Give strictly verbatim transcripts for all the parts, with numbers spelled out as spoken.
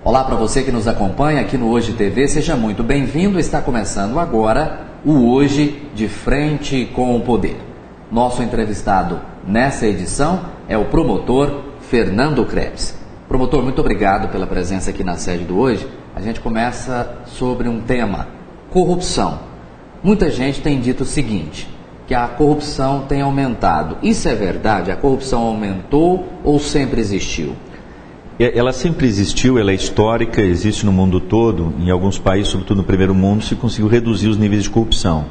Olá para você que nos acompanha aqui no Hoje T V, seja muito bem-vindo. Está começando agora o Hoje de Frente com o Poder. Nosso entrevistado nessa edição é o promotor Fernando Krebs. Promotor, muito obrigado pela presença aqui na sede do Hoje. A gente começa sobre um tema, corrupção. Muita gente tem dito o seguinte, que a corrupção tem aumentado. Isso é verdade? A corrupção aumentou ou sempre existiu? Ela sempre existiu, ela é histórica, existe no mundo todo. Em alguns países, sobretudo no primeiro mundo, se conseguiu reduzir os níveis de corrupção.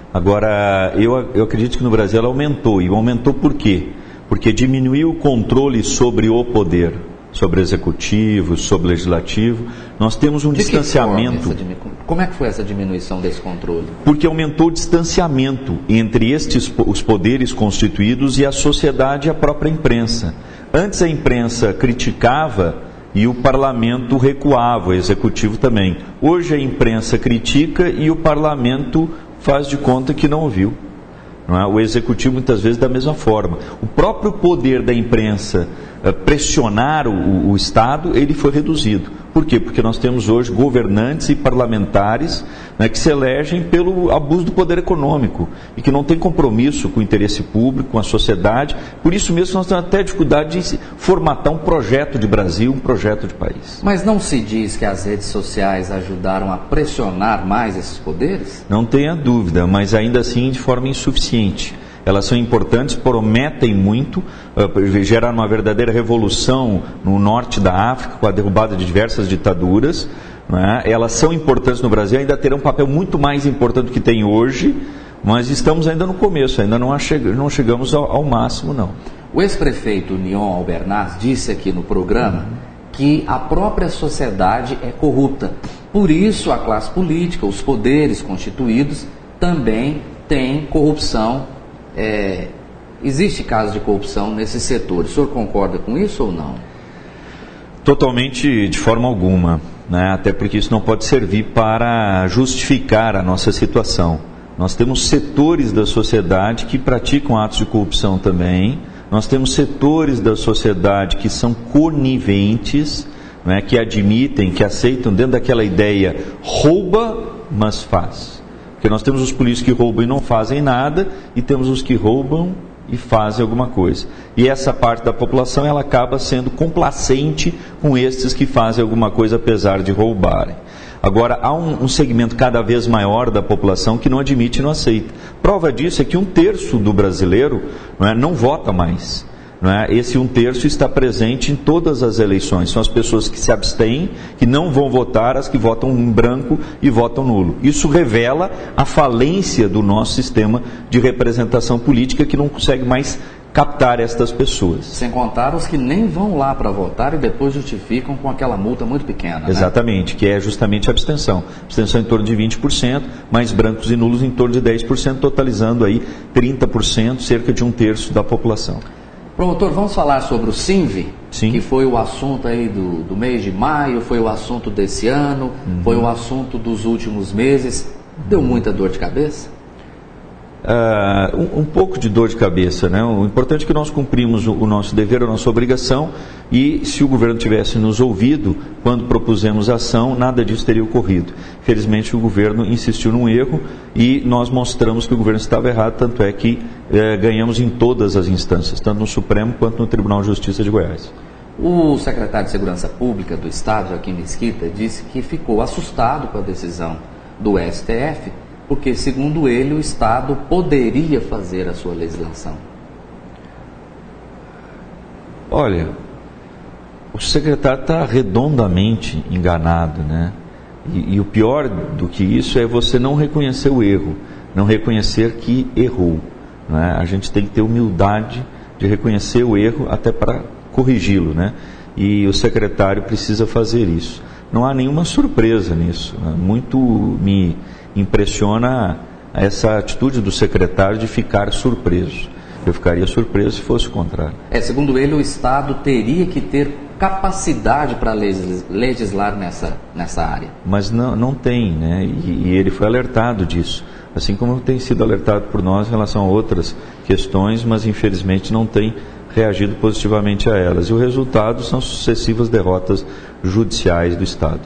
Agora, eu, eu acredito que no Brasil ela aumentou. E aumentou por quê? Porque diminuiu o controle sobre o poder, sobre o executivo, sobre o legislativo. Nós temos um De distanciamento. Que forma, como é que foi essa diminuição desse controle? Porque aumentou o distanciamento entre estes os poderes constituídos e a sociedade e a própria imprensa. Antes a imprensa criticava e o parlamento recuava, o executivo também. Hoje a imprensa critica e o parlamento faz de conta que não ouviu. Não é? O executivo muitas vezes da mesma forma. O próprio poder da imprensa uh, pressionar o, o Estado, ele foi reduzido. Por quê? Porque nós temos hoje governantes e parlamentares, né, que se elegem pelo abuso do poder econômico e que não tem compromisso com o interesse público, com a sociedade. Por isso mesmo nós temos até dificuldade de formatar um projeto de Brasil, um projeto de país. Mas não se diz que as redes sociais ajudaram a pressionar mais esses poderes? Não tenha dúvida, mas ainda assim de forma insuficiente. Elas são importantes, prometem muito, uh, geraram uma verdadeira revolução no norte da África, com a derrubada de diversas ditaduras. Né? Elas são importantes no Brasil, ainda terão um papel muito mais importante do que tem hoje, mas estamos ainda no começo, ainda não, acheg- não chegamos ao, ao máximo, não. O ex-prefeito Nion Albernaz disse aqui no programa que a própria sociedade é corrupta. Por isso a classe política, os poderes constituídos, também têm corrupção. É, existe caso de corrupção nesse setor. O senhor concorda com isso ou não? Totalmente, de forma alguma, né? Até porque isso não pode servir para justificar a nossa situação. Nós temos setores da sociedade que praticam atos de corrupção também. Nós temos setores da sociedade que são coniventes, né? Que admitem, que aceitam dentro daquela ideia, rouba, mas faz. Porque nós temos os políticos que roubam e não fazem nada, e temos os que roubam e fazem alguma coisa. E essa parte da população, ela acaba sendo complacente com estes que fazem alguma coisa apesar de roubarem. Agora, há um, um segmento cada vez maior da população que não admite e não aceita. Prova disso é que um terço do brasileiro, não é, não vota mais. Não é? Esse um terço está presente em todas as eleições. São as pessoas que se abstêm, que não vão votar, as que votam em branco e votam nulo. Isso revela a falência do nosso sistema de representação política, que não consegue mais captar estas pessoas. Sem contar os que nem vão lá para votar e depois justificam com aquela multa muito pequena. Exatamente, né? Que é justamente a abstenção. Abstenção em torno de vinte por cento, mais brancos e nulos em torno de dez por cento, totalizando aí trinta por cento, cerca de um terço da população. Promotor, vamos falar sobre o SINV, Sim. Que foi o assunto aí do, do mês de maio, foi o assunto desse ano, uhum. Foi o assunto dos últimos meses. Deu muita dor de cabeça? Uh, um, um pouco de dor de cabeça, né? O importante é que nós cumprimos o, o nosso dever, a nossa obrigação, e se o governo tivesse nos ouvido quando propusemos a ação, nada disso teria ocorrido. Felizmente o governo insistiu num erro e nós mostramos que o governo estava errado, tanto é que eh, ganhamos em todas as instâncias, tanto no Supremo quanto no Tribunal de Justiça de Goiás. O secretário de Segurança Pública do Estado, Joaquim Mesquita, disse que ficou assustado com a decisão do S T F, porque, segundo ele, o Estado poderia fazer a sua legislação. Olha, o secretário está redondamente enganado, né? E, e o pior do que isso é você não reconhecer o erro, não reconhecer que errou, né? A gente tem que ter humildade de reconhecer o erro até para corrigi-lo, né? E o secretário precisa fazer isso. Não há nenhuma surpresa nisso, né? Muito me impressiona essa atitude do secretário de ficar surpreso. Eu ficaria surpreso se fosse o contrário. É, segundo ele, o Estado teria que ter capacidade para legislar nessa, nessa área. Mas não, não tem, né? E, e ele foi alertado disso. assim como tem sido alertado por nós em relação a outras questões, mas infelizmente não tem reagido positivamente a elas. E o resultado são sucessivas derrotas judiciais do Estado.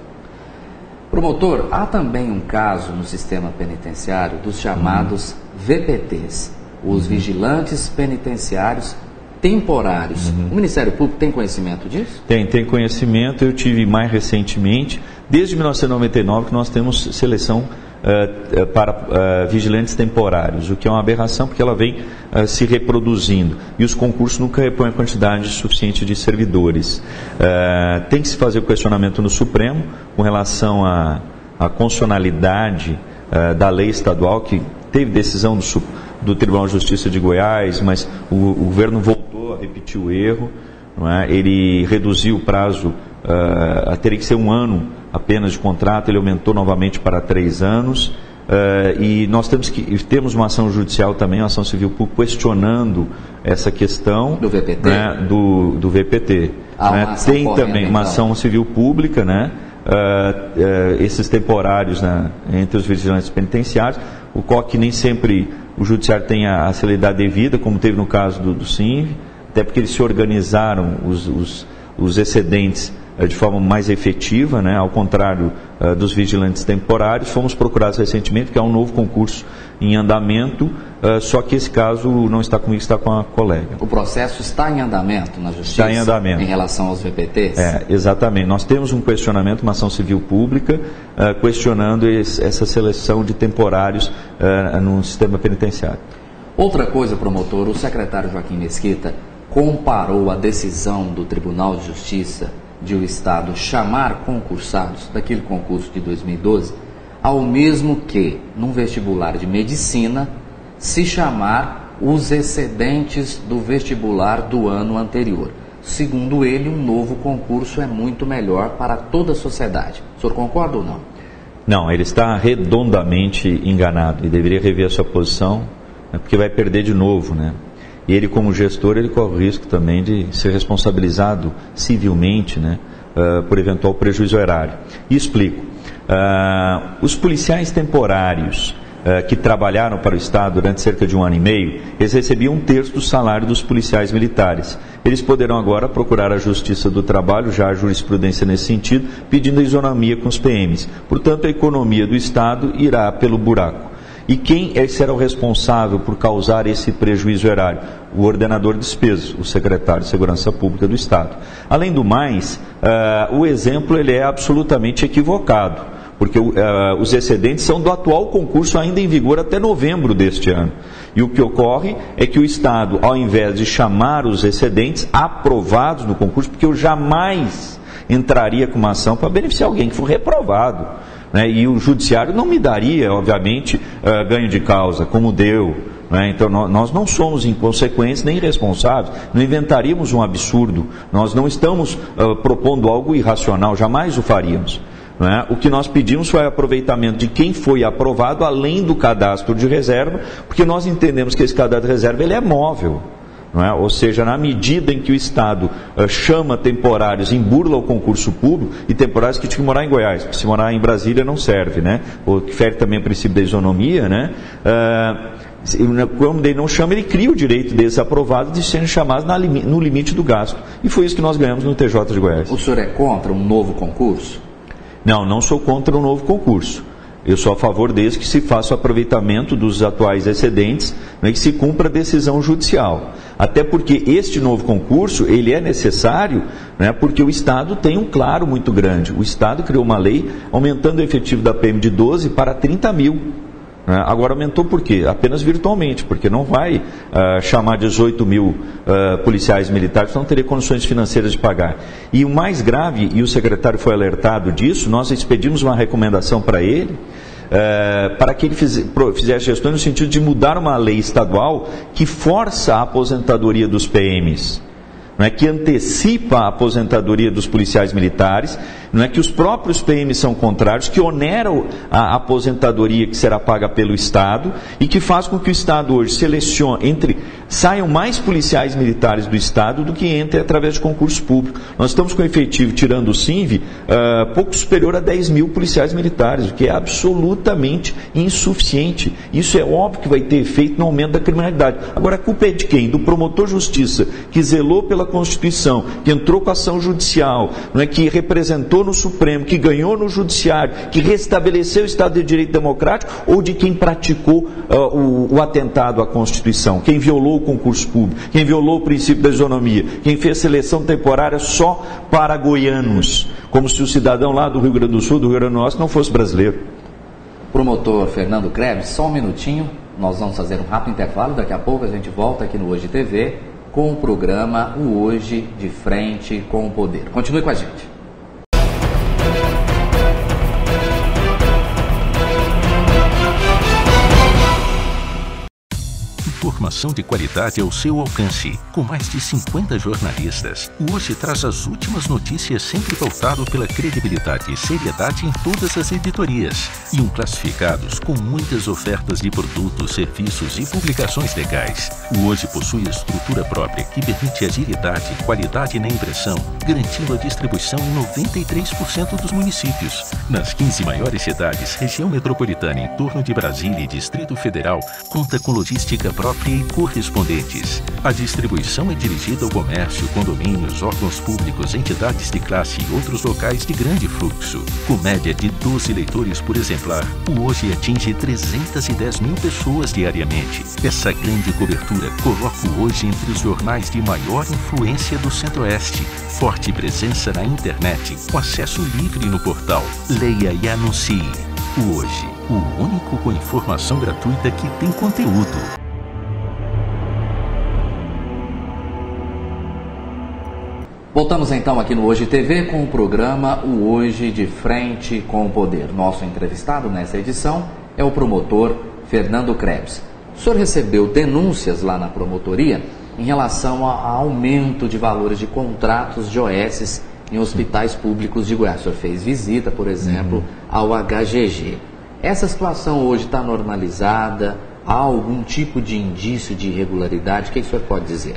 Promotor, há também um caso no sistema penitenciário dos chamados uhum. V P Ts, os uhum. vigilantes penitenciários temporários. Uhum. O Ministério Público tem conhecimento disso? Tem, tem conhecimento. Eu tive mais recentemente, desde mil novecentos e noventa e nove, que nós temos seleção uh, para uh, vigilantes temporários, o que é uma aberração porque ela vem uh, se reproduzindo e os concursos nunca repõem a quantidade suficiente de servidores. Uh, tem que se fazer o questionamento no Supremo com relação à, à constitucionalidade uh, da lei estadual, que teve decisão do, do Tribunal de Justiça de Goiás, mas o, o governo voltou a repetir o erro, não é? Ele reduziu o prazo uh, a teria que ser um ano apenas de contrato, ele aumentou novamente para três anos, uh, e nós temos que temos uma ação judicial também, uma ação civil pública questionando essa questão do V P T, né, do, do V P T. Ah, né? Tem correndo, também uma então. ação civil pública, né? Uh, uh, esses temporários, né, entre os vigilantes penitenciários. O C O C nem sempre o judiciário tem a, a celeridade devida, como teve no caso do, do SINV, até porque eles se organizaram os, os, os excedentes uh, de forma mais efetiva, né, ao contrário uh, dos vigilantes temporários. Fomos procurados recentemente, que é um novo concurso em andamento, uh, só que esse caso não está comigo, está com a colega. O processo está em andamento na Justiça? Está em andamento. Em relação aos V P Ts? É, exatamente. Nós temos um questionamento, uma ação civil pública, uh, questionando esse, essa seleção de temporários uh, no sistema penitenciário. Outra coisa, promotor, o secretário Joaquim Mesquita comparou a decisão do Tribunal de Justiça de o Estado chamar concursados daquele concurso de dois mil e doze ao mesmo que, num vestibular de medicina, se chamar os excedentes do vestibular do ano anterior. Segundo ele, um novo concurso é muito melhor para toda a sociedade. O senhor concorda ou não? Não, ele está redondamente enganado e deveria rever a sua posição, né, porque vai perder de novo, né? E ele, como gestor, ele corre o risco também de ser responsabilizado civilmente, né, uh, por eventual prejuízo erário. E explico. Uh, os policiais temporários uh, que trabalharam para o Estado durante cerca de um ano e meio, eles recebiam um terço do salário dos policiais militares. Eles poderão agora procurar a Justiça do Trabalho, já há jurisprudência nesse sentido, pedindo isonomia com os P Ms. Portanto, a economia do Estado irá pelo buraco. E quem será o responsável por causar esse prejuízo erário? O ordenador de despesas, o secretário de Segurança Pública do Estado. Além do mais, uh, o exemplo ele é absolutamente equivocado, porque uh, os excedentes são do atual concurso ainda em vigor até novembro deste ano. E o que ocorre é que o Estado, ao invés de chamar os excedentes aprovados no concurso, porque eu jamais entraria com uma ação para beneficiar alguém que for reprovado, né? E o judiciário não me daria, obviamente, uh, ganho de causa, como deu. Né? Então, nós não somos inconsequentes nem irresponsáveis, não inventaríamos um absurdo, nós não estamos uh, propondo algo irracional, jamais o faríamos. Né? O que nós pedimos foi aproveitamento de quem foi aprovado, além do cadastro de reserva, porque nós entendemos que esse cadastro de reserva ele é móvel. Não é? Ou seja, na medida em que o Estado uh, chama temporários, emburla o concurso público, e temporários que tinham que morar em Goiás, porque se morar em Brasília não serve, né? Ou que fere também o princípio da isonomia, né? Uh, quando ele não chama, ele cria o direito desses aprovados de serem chamados na, no limite do gasto. E foi isso que nós ganhamos no T J de Goiás. O senhor é contra um novo concurso? Não, não sou contra um novo concurso. Eu sou a favor desde que se faça o aproveitamento dos atuais excedentes, né, que se cumpra a decisão judicial. Até porque este novo concurso, ele é necessário, né, porque o Estado tem um claro muito grande. O Estado criou uma lei aumentando o efetivo da P M de doze para trinta mil. Né? Agora aumentou por quê? Apenas virtualmente, porque não vai uh, chamar dezoito mil uh, policiais militares, não teria condições financeiras de pagar. E o mais grave, e o secretário foi alertado disso, nós expedimos uma recomendação para ele, uh, para que ele fiz, pro, fizesse gestões no sentido de mudar uma lei estadual que força a aposentadoria dos P Ms. Né, que antecipa a aposentadoria dos policiais militares, não é que os próprios P Ms são contrários, que oneram a aposentadoria que será paga pelo Estado e que faz com que o Estado hoje selecione, entre, saiam mais policiais militares do Estado do que entre através de concurso público. Nós estamos com efetivo, tirando o S I N V, uh, pouco superior a dez mil policiais militares, o que é absolutamente insuficiente. Isso é óbvio que vai ter efeito no aumento da criminalidade. Agora, a culpa é de quem? Do promotor de justiça, que zelou pela Constituição, que entrou com ação judicial, não é, que representou no Supremo, que ganhou no Judiciário, que restabeleceu o Estado de Direito Democrático, ou de quem praticou uh, o, o atentado à Constituição, quem violou o concurso público, quem violou o princípio da isonomia, quem fez seleção temporária só para goianos, como se o cidadão lá do Rio Grande do Sul, do Rio Grande do Norte, não fosse brasileiro. Promotor Fernando Krebs, só um minutinho, nós vamos fazer um rápido intervalo, daqui a pouco a gente volta aqui no Hoje T V com o programa O Hoje de Frente com o Poder. Continue com a gente. Informação de qualidade ao seu alcance. Com mais de cinquenta jornalistas, o Hoje traz as últimas notícias, sempre pautado pela credibilidade e seriedade em todas as editorias. E um classificados com muitas ofertas de produtos, serviços e publicações legais. O Hoje possui estrutura própria que permite agilidade e qualidade na impressão, garantindo a distribuição em noventa e três por cento dos municípios. Nas quinze maiores cidades, região metropolitana em torno de Brasília e Distrito Federal, conta com logística própria e correspondentes. A distribuição é dirigida ao comércio, condomínios, órgãos públicos, entidades de classe e outros locais de grande fluxo. Com média de doze leitores por exemplar, o Hoje atinge trezentas e dez mil pessoas diariamente. Essa grande cobertura coloca o Hoje entre os jornais de maior influência do Centro-Oeste. Forte presença na internet, com acesso livre no portal. Leia e anuncie. O Hoje, o único com informação gratuita que tem conteúdo. Voltamos então aqui no Hoje T V com o programa O Hoje de Frente com o Poder. Nosso entrevistado nessa edição é o promotor Fernando Krebs. O senhor recebeu denúncias lá na promotoria em relação ao aumento de valores de contratos de O S em hospitais públicos de Goiás. O senhor fez visita, por exemplo, uhum. ao H G G. Essa situação hoje está normalizada? Há algum tipo de indício de irregularidade? O que o senhor pode dizer?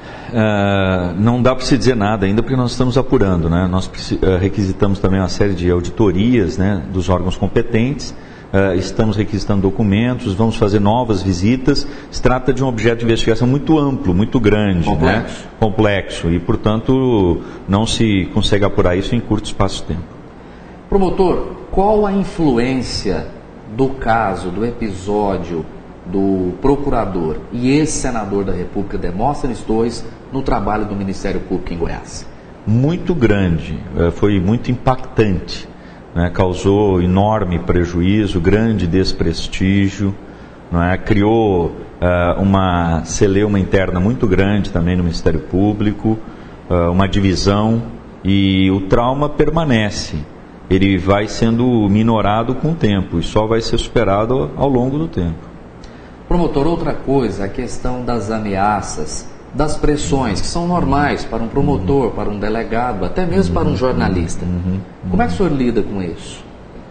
Uh, não dá para se dizer nada ainda porque nós estamos apurando, né? Nós uh, requisitamos também uma série de auditorias, né, dos órgãos competentes, uh, estamos requisitando documentos, vamos fazer novas visitas. Se trata de um objeto de investigação muito amplo, muito grande, complexo, né? complexo e, portanto, não se consegue apurar isso em curto espaço de tempo. Promotor, qual a influência do caso, do episódio do procurador e ex-senador da República, Demóstenes Torres, no trabalho do Ministério Público em Goiás? Muito grande, foi muito impactante, né? Causou enorme prejuízo, grande desprestígio, né? Criou uh, uma celeuma interna muito grande também no Ministério Público, uh, uma divisão, e o trauma permanece. Ele vai sendo minorado com o tempo e só vai ser superado ao longo do tempo. Promotor, outra coisa, a questão das ameaças, das pressões, que são normais para um promotor, para um delegado, até mesmo para um jornalista. Como é que o senhor lida com isso?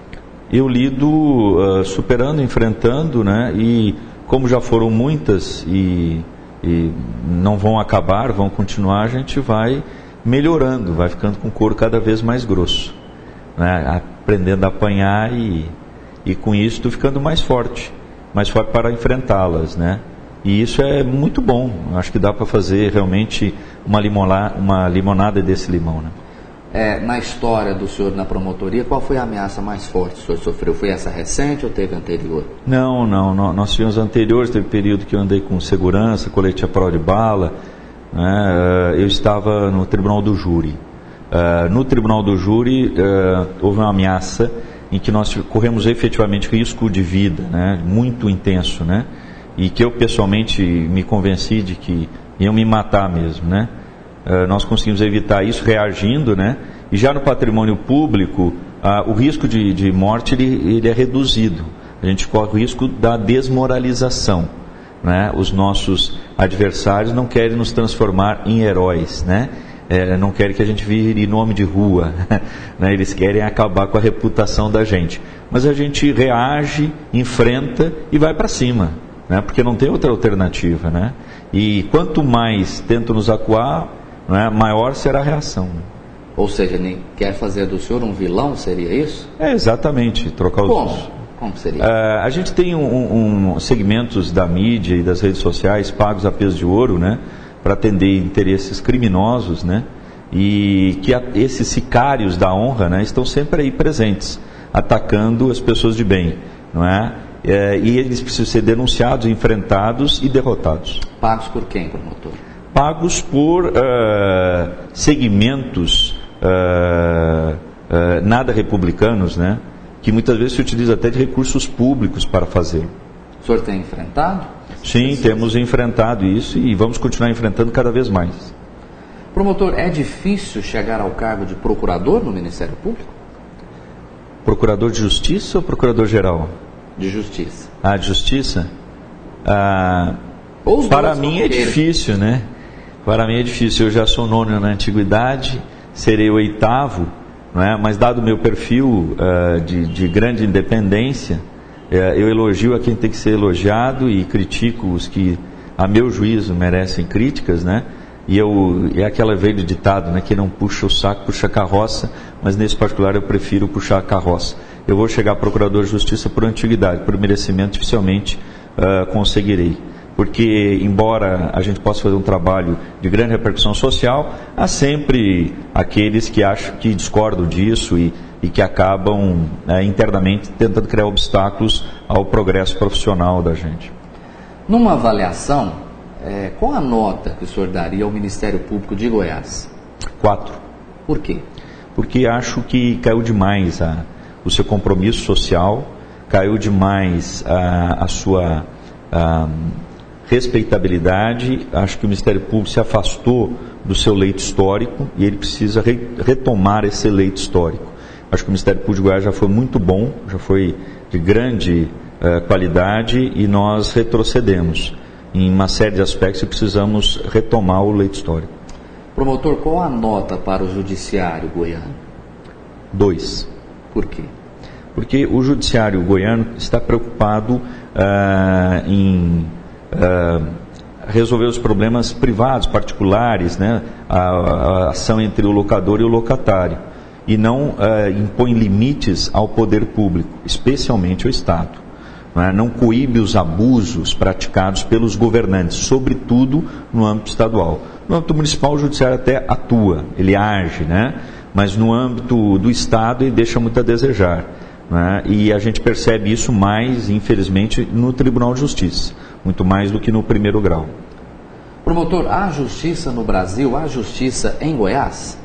Eu lido uh, superando, enfrentando, né? E como já foram muitas e, e não vão acabar, vão continuar, a gente vai melhorando, vai ficando com o couro cada vez mais grosso, né? Aprendendo a apanhar e, e com isso ficando mais forte. mais forte para enfrentá-las, né? E isso é muito bom. Acho que dá para fazer realmente uma, limola, uma limonada desse limão, né? É, na história do senhor na promotoria, qual foi a ameaça mais forte que o senhor sofreu? Foi essa recente ou teve anterior? Não, não. Nós tivemos anteriores, teve período que eu andei com segurança, colete à prova de bala, né? Eu estava no Tribunal do Júri. No Tribunal do Júri houve uma ameaça em que nós corremos efetivamente risco de vida, né, muito intenso, né, e que eu pessoalmente me convenci de que iam me matar mesmo, né. Uh, nós conseguimos evitar isso reagindo, né, e já no patrimônio público uh, o risco de, de morte ele, ele é reduzido. A gente corre o risco da desmoralização, né. Os nossos adversários não querem nos transformar em heróis, né. É, não querem que a gente vire nome de rua, né? Eles querem acabar com a reputação da gente. Mas a gente reage, enfrenta e vai para cima, né? Porque não tem outra alternativa, né? E quanto mais tentam nos acuar, né, maior será a reação. Ou seja, nem quer fazer do senhor um vilão, seria isso? É, exatamente, trocar os... Como? Como seria? Uh, a gente tem um, um, segmentos da mídia e das redes sociais pagos a peso de ouro, né? Para atender interesses criminosos, né? E que a, esses sicários da honra, né, estão sempre aí presentes, atacando as pessoas de bem, não é? É, e eles precisam ser denunciados, enfrentados e derrotados. Pagos por quem, promotor? Pagos por uh, segmentos uh, uh, nada republicanos, né? Que muitas vezes se utiliza até de recursos públicos para fazê-lo. O senhor tem enfrentado? Sim, pessoas? Temos enfrentado isso e vamos continuar enfrentando cada vez mais. Promotor, é difícil chegar ao cargo de procurador no Ministério Público? Procurador de Justiça ou Procurador-Geral? De Justiça. Ah, de Justiça? Ah, Os para mim é difícil, né? Para mim é difícil. Eu já sou nono na antiguidade, serei o oitavo, não é? Mas dado o meu perfil uh, de, de grande independência, uh, eu elogio a quem tem que ser elogiado e critico os que, a meu juízo, merecem críticas, né? E eu, é aquela velho ditado, né? Que não puxa o saco, puxa a carroça, mas nesse particular eu prefiro puxar a carroça. Eu vou chegar a Procurador de Justiça por antiguidade, por merecimento, dificilmente uh, conseguirei. Porque, embora a gente possa fazer um trabalho de grande repercussão social, há sempre aqueles que acham que discordam disso e, e que acabam uh, internamente tentando criar obstáculos ao progresso profissional da gente. Numa avaliação, é, qual a nota que o senhor daria ao Ministério Público de Goiás? Quatro. Por quê? Porque acho que caiu demais a, o seu compromisso social, caiu demais a, a sua a, respeitabilidade. Acho que o Ministério Público se afastou do seu leito histórico e ele precisa re, retomar esse leito histórico. Acho que o Ministério Público de Goiás já foi muito bom, já foi de grande uh, qualidade e nós retrocedemos. Em uma série de aspectos e precisamos retomar o leito histórico. Promotor, qual a nota para o judiciário goiano? Dois. Por quê? Porque o judiciário goiano está preocupado uh, em uh, resolver os problemas privados, particulares, né? a, a ação entre o locador e o locatário, e não uh, impõe limites ao poder público, especialmente ao Estado. Não coíbe os abusos praticados pelos governantes, sobretudo no âmbito estadual. No âmbito municipal, o judiciário até atua, ele age, né? Mas no âmbito do Estado ele deixa muito a desejar. Né? E a gente percebe isso mais, infelizmente, no Tribunal de Justiça, muito mais do que no primeiro grau. Promotor, há justiça no Brasil, há justiça em Goiás?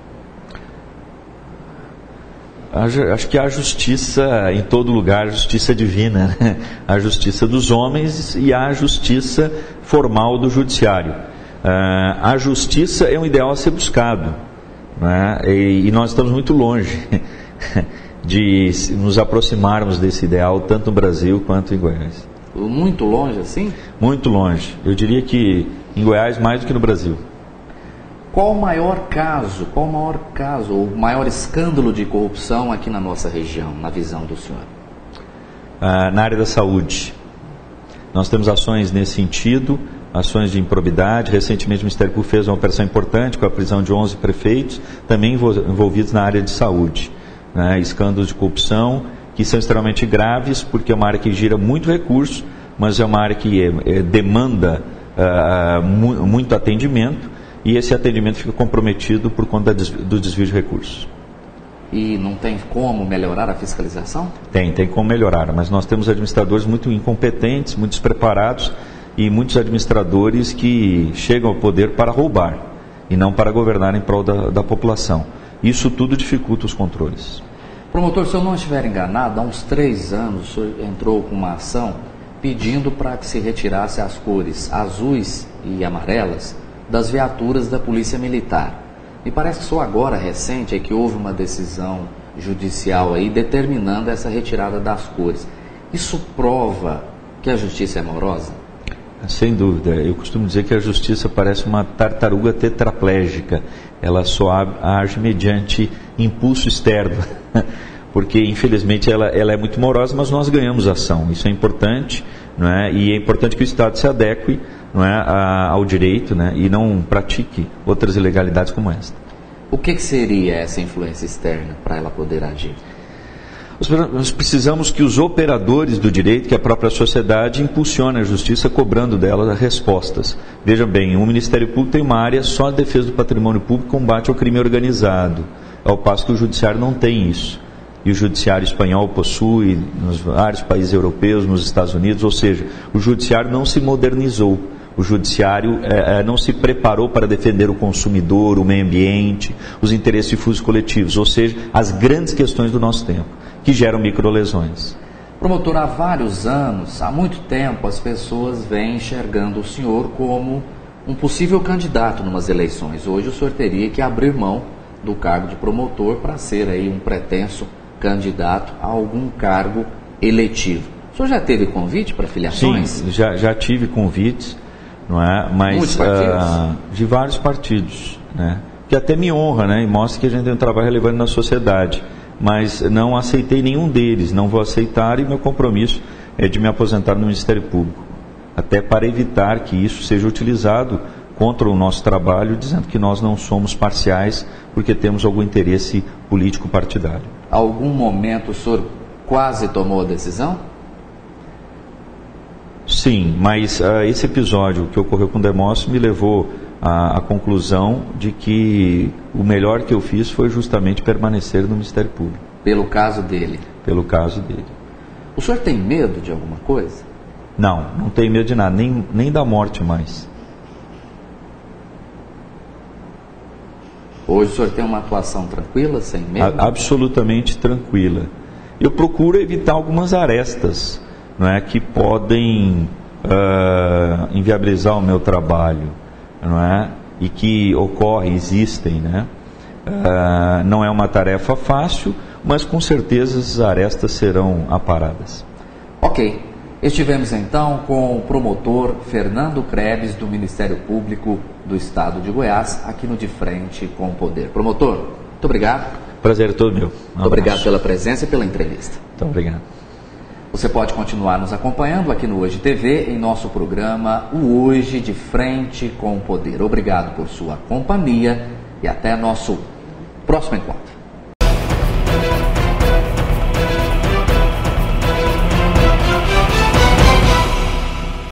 Acho que há justiça em todo lugar, justiça divina, né? A justiça dos homens e a justiça formal do judiciário. Uh, a justiça é um ideal a ser buscado, né? e, e nós estamos muito longe de nos aproximarmos desse ideal, tanto no Brasil quanto em Goiás. Muito longe assim? Muito longe. Eu diria que em Goiás mais do que no Brasil. Qual o maior caso, qual o maior caso, ou o maior escândalo de corrupção aqui na nossa região, na visão do senhor? Ah, na área da saúde. Nós temos ações nesse sentido, ações de improbidade. Recentemente o Ministério Público fez uma operação importante com a prisão de onze prefeitos, também envolvidos na área de saúde. Né? Escândalos de corrupção que são extremamente graves, porque é uma área que gira muito recurso, mas é uma área que é, é, demanda ah, mu- muito atendimento. E esse atendimento fica comprometido por conta do desvio de recursos. E não tem como melhorar a fiscalização? Tem, tem como melhorar, mas nós temos administradores muito incompetentes, muito despreparados e muitos administradores que chegam ao poder para roubar e não para governar em prol da, da população. Isso tudo dificulta os controles. Promotor, se eu não estiver enganado, há uns três anos o senhor entrou com uma ação pedindo para que se retirasse as cores azuis e amarelas das viaturas da Polícia Militar. Me parece que só agora, recente, é que houve uma decisão judicial aí determinando essa retirada das cores. Isso prova que a justiça é morosa? Sem dúvida. Eu costumo dizer que a justiça parece uma tartaruga tetraplégica. ela só age mediante impulso externo, porque infelizmente ela, ela é muito morosa, mas nós ganhamos ação, isso é importante, não é? E é importante que o Estado se adeque, não é, a, ao direito, né? E não pratique outras ilegalidades como esta. O que, que seria essa influência externa para ela poder agir? Nós precisamos que os operadores do direito, que a própria sociedade, impulsione a justiça cobrando dela respostas. Veja bem, o Ministério Público tem uma área só de defesa do patrimônio público, combate ao crime organizado, ao passo que o Judiciário não tem isso. E o Judiciário espanhol possui, nos vários países europeus, nos Estados Unidos, ou seja, o Judiciário não se modernizou. O Judiciário é, não se preparou para defender o consumidor, o meio ambiente, os interesses difusos coletivos, ou seja, as grandes questões do nosso tempo, que geram microlesões. Promotor, há vários anos, há muito tempo, as pessoas vêm enxergando o senhor como um possível candidato em umas eleições. Hoje o senhor teria que abrir mão do cargo de promotor para ser aí um pretenso candidato a algum cargo eletivo. O senhor já teve convite para filiações? Sim, já, já tive convites, não é? Mas muitos partidos? Uh, de vários partidos, né? Que até me honra, né? E mostra que a gente tem um trabalho relevante na sociedade. Mas não aceitei nenhum deles, não vou aceitar, e meu compromisso é de me aposentar no Ministério Público, até para evitar que isso seja utilizado contra o nosso trabalho, dizendo que nós não somos parciais porque temos algum interesse político partidário. Algum momento o senhor quase tomou a decisão? Sim, mas uh, esse episódio que ocorreu com o Demóstenes me levou à, à conclusão de que o melhor que eu fiz foi justamente permanecer no Ministério Público. Pelo caso dele? Pelo caso dele. O senhor tem medo de alguma coisa? Não, não tenho medo de nada, nem, nem da morte mais. Hoje o senhor tem uma atuação tranquila, sem medo? A, absolutamente tranquila. Eu procuro evitar algumas arestas, não é, que podem uh, inviabilizar o meu trabalho, não é, e que ocorrem, existem, né? Uh, não é uma tarefa fácil, mas com certeza as arestas serão aparadas. Ok. Estivemos então com o promotor Fernando Krebs, do Ministério Público do Estado de Goiás, aqui no De Frente com o Poder. Promotor, muito obrigado. Prazer é todo meu. Um muito abraço. Obrigado pela presença e pela entrevista. Muito obrigado. Você pode continuar nos acompanhando aqui no Hoje T V, em nosso programa O Hoje de Frente com o Poder. Obrigado por sua companhia e até nosso próximo encontro.